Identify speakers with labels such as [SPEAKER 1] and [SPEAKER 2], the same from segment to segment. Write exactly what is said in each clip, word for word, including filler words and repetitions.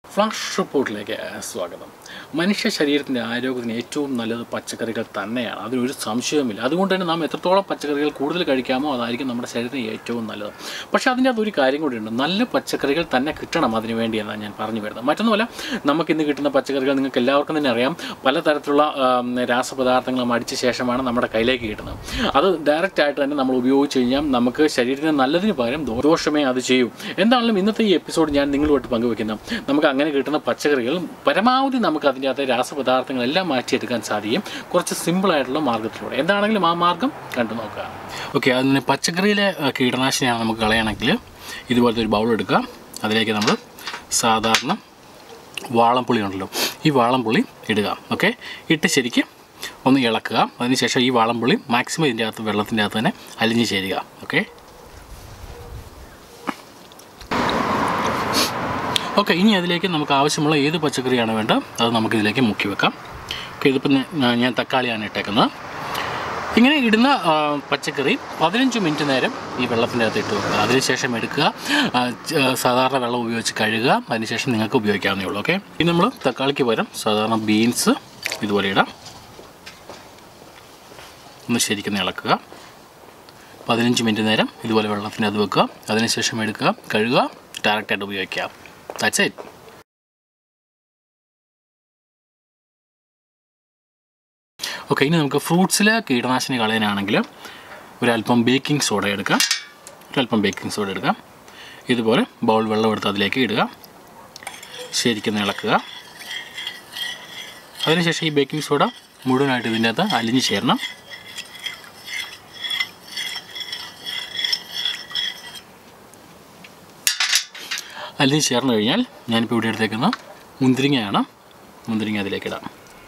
[SPEAKER 1] Flash റിപ്പോർട്ടിലേക്ക് സ്വാഗതം. മനുഷ്യ ശരീരത്തിൻ്റെ ആരോഗ്യത്തിന് ഏറ്റവും നല്ലത് പച്ചക്കറികൾ തന്നെയാണ്, അതിനൊരു സംശയവുമില്ല. അതുകൊണ്ട് തന്നെ നാം എത്രത്തോളം പച്ചക്കറികൾ കൂടുതൽ കഴിക്കാമോ അതായിരിക്കും നമ്മുടെ ശരീരത്തിന് ഏറ്റവും നല്ലത്. പക്ഷേ അതിൻ്റെ അതൊരു കാര്യം കൂടിയുണ്ട്, നല്ല പച്ചക്കറികൾ തന്നെ കിട്ടണം അതിന് വേണ്ടി എന്നാണ് ഞാൻ പറഞ്ഞു വരുന്നത്. മറ്റൊന്നുമല്ല, നമുക്കിന്ന് കിട്ടുന്ന പച്ചക്കറികൾ നിങ്ങൾക്ക് എല്ലാവർക്കും തന്നെ അറിയാം, പലതരത്തിലുള്ള രാസപദാർത്ഥങ്ങളും അടിച്ച ശേഷമാണ് നമ്മുടെ കയ്യിലേക്ക് കിട്ടുന്നത്. അത് ഡയറക്റ്റായിട്ട് തന്നെ നമ്മൾ ഉപയോഗിച്ച് കഴിഞ്ഞാൽ നമുക്ക് ശരീരത്തിന് നല്ലതിന് പകരം ദോഷമേ അത് ചെയ്യൂ. എന്താണെങ്കിലും ഇന്നത്തെ ഈ എപ്പിസോഡ് ഞാൻ നിങ്ങളുമായിട്ട് പങ്കുവയ്ക്കുന്നത്, നമുക്ക് അങ്ങനെ കിട്ടുന്ന പച്ചക്കറികൾ പരമാവധി നമുക്ക് അതിൻ്റെ അകത്തെ രാസപദാർത്ഥങ്ങളെല്ലാം മാറ്റിയെടുക്കാൻ സാധിക്കും കുറച്ച് സിമ്പിളായിട്ടുള്ള മാർഗ്ഗത്തിലൂടെ. എന്താണെങ്കിലും ആ മാർഗ്ഗം കണ്ടു നോക്കുക. ഓക്കെ, അതിന് പച്ചക്കറിയിലെ കീടനാശിനിയാണ് നമുക്ക് കളയണമെങ്കിൽ ഇതുപോലത്തെ ഒരു ബൗൾ എടുക്കുക. അതിലേക്ക് നമ്മൾ സാധാരണ വാളംപുളി ഉണ്ടല്ലോ, ഈ വാളംപുളി ഇടുക. ഓക്കെ, ഇട്ട് ശരിക്കും ഒന്ന് ഇളക്കുക. അതിനുശേഷം ഈ വാളംപുളി മാക്സിമം ഇതിൻ്റെ അകത്ത് വെള്ളത്തിൻ്റെ അകത്ത് തന്നെ അലിഞ്ഞ് ചേരുക. ഓക്കെ ഓക്കെ ഇനി അതിലേക്ക് നമുക്ക് ആവശ്യമുള്ള ഏത് പച്ചക്കറിയാണ് വേണ്ടത് അത് നമുക്കിതിലേക്ക് മുക്കി വെക്കാം. ഓക്കെ, ഇതിപ്പോൾ ഞാൻ തക്കാളിയാണ് ഇട്ടേക്കുന്നത്. ഇങ്ങനെ ഇടുന്ന പച്ചക്കറി പതിനഞ്ച് മിനിറ്റ് നേരം ഈ വെള്ളത്തിൻ്റെ അകത്ത് ഇട്ട് വെക്കുക. അതിനുശേഷം എടുക്കുക, സാധാരണ വെള്ളം ഉപയോഗിച്ച് കഴുകുക. അതിനുശേഷം നിങ്ങൾക്ക് ഉപയോഗിക്കാവുന്നേ ഉള്ളൂ. ഓക്കെ, ഇനി നമ്മൾ തക്കാളിക്ക് പകരം സാധാരണ ബീൻസ് ഇതുപോലെ ഇടാം. ഒന്ന് ശരിക്കും ഇളക്കുക. പതിനഞ്ച് മിനിറ്റ് നേരം ഇതുപോലെ വെള്ളത്തിൻ്റെ അത് വെക്കുക. അതിനുശേഷം എടുക്കുക, കഴുകുക, ഡയറക്റ്റായിട്ട് ഉപയോഗിക്കുക. That's it. ഓക്കെ, ഇനി നമുക്ക് ഫ്രൂട്ട്സിലെ കീടനാശിനി കളയാനാണെങ്കിൽ ഒരല്പം ബേക്കിംഗ് സോഡ എടുക്കാം. ഒരല്പം ബേക്കിംഗ് സോഡ എടുക്കാം. ഇതുപോലെ ബൗൾ വെള്ളം എടുത്ത് അതിലേക്ക് ഇടുക. ശരിക്കും ഇളക്കുക. അതിനുശേഷം ഈ ബേക്കിംഗ് സോഡ മുഴുവനായിട്ട് ഇതിൻ്റെ അകത്ത് അലിഞ്ഞ് ചേരണം. അലിഞ്ഞ് ചേർന്ന് കഴിഞ്ഞാൽ ഞാനിപ്പോൾ ഇവിടെ എടുത്തേക്കുന്ന മുന്തിരിങ്ങയാണ്. മുന്തിരിങ്ങ അതിലേക്കിടാം.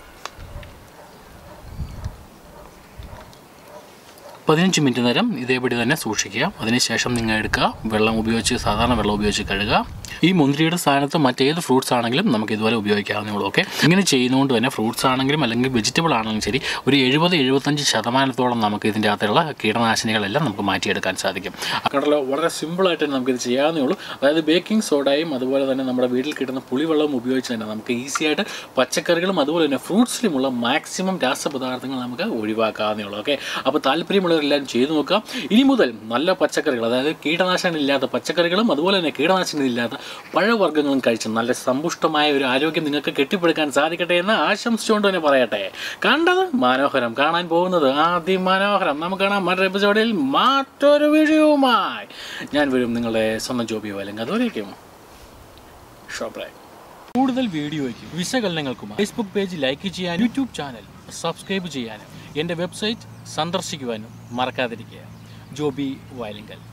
[SPEAKER 1] പതിനഞ്ച് മിനിറ്റ് നേരം ഇതേപടി തന്നെ സൂക്ഷിക്കുക. അതിനുശേഷം നിങ്ങൾ എടുക്കുക, വെള്ളം ഉപയോഗിച്ച് സാധാരണ വെള്ളം ഉപയോഗിച്ച് കഴുകുക. ഈ മുന്തിരിയുടെ സ്ഥാനത്ത് മറ്റേത് ഫ്രൂട്ട്സ് ആണെങ്കിലും നമുക്ക് ഇതുപോലെ ഉപയോഗിക്കാവുന്നേ ഉള്ളൂ. ഓക്കെ, ഇങ്ങനെ ചെയ്യുന്നതുകൊണ്ട് തന്നെ ഫ്രൂട്ട്സ് ആണെങ്കിലും അല്ലെങ്കിൽ വെജിറ്റബിൾ ആണെങ്കിലും ശരി ഒരു എഴുപത് എഴുപത്തഞ്ച് ശതമാനത്തോളം നമുക്ക് ഇതിൻ്റെ അകത്തുള്ള കീടനാശിനികളെല്ലാം നമുക്ക് മാറ്റിയെടുക്കാൻ സാധിക്കും. അക്കടല വളരെ സിമ്പിളായിട്ട് തന്നെ നമുക്കിത് ചെയ്യാവുന്നേ ഉള്ളൂ. അതായത് ബേക്കിംഗ് സോഡയും അതുപോലെ തന്നെ നമ്മുടെ വീട്ടിൽ കിട്ടുന്ന പുളിവെള്ളവും ഉപയോഗിച്ച് തന്നെ നമുക്ക് ഈസിയായിട്ട് പച്ചക്കറികളും അതുപോലെ തന്നെ ഫ്രൂട്ട്സിലുമുള്ള മാക്സിമം രാസപദാർത്ഥങ്ങൾ നമുക്ക് ഒഴിവാക്കാവുന്നേ ഉള്ളൂ. ഓക്കെ, അപ്പോൾ താല്പര്യമുള്ളവരെല്ലാം ചെയ്തു നോക്കുക. ഇനി മുതൽ നല്ല പച്ചക്കറികൾ, അതായത് കീടനാശിനി ഇല്ലാത്ത പച്ചക്കറികളും അതുപോലെ തന്നെ കീടനാശിനി ഇല്ലാത്ത പഴവർഗ്ഗങ്ങളും കഴിച്ച് നല്ല സമ്പുഷ്ടമായ ഒരു ആരോഗ്യം നിങ്ങൾക്ക് കെട്ടിപ്പടുക്കാൻ സാധിക്കട്ടെ എന്ന് ആശംസിച്ചുകൊണ്ട് തന്നെ പറയട്ടെ. കണ്ടത് മനോഹരം, കാണാൻ പോകുന്നത് അതിമനോഹരം. നമുക്ക് കാണാം മറ്റൊരു എപ്പിസോഡിൽ മറ്റൊരു വീഡിയോയുമായി. ഞാൻ വരും നിങ്ങളുടെ സ്വന്തം ജോബിയോ അല്ലെങ്കിൽ അതുവരേക്കും ഷോപ്രായി. കൂടുതൽ വീഡിയോയ്ക്കും വിശകലനങ്ങൾക്കും ഫേസ്ബുക്ക് പേജ് ലൈക്ക് ചെയ്യാനും യൂട്യൂബ് ചാനൽ സബ്സ്ക്രൈബ് ചെയ്യാനും എൻ്റെ വെബ്സൈറ്റ് സന്ദർശിക്കുവാനും മറക്കാതിരിക്കുക. ജോബി വയലിങ്കൽ.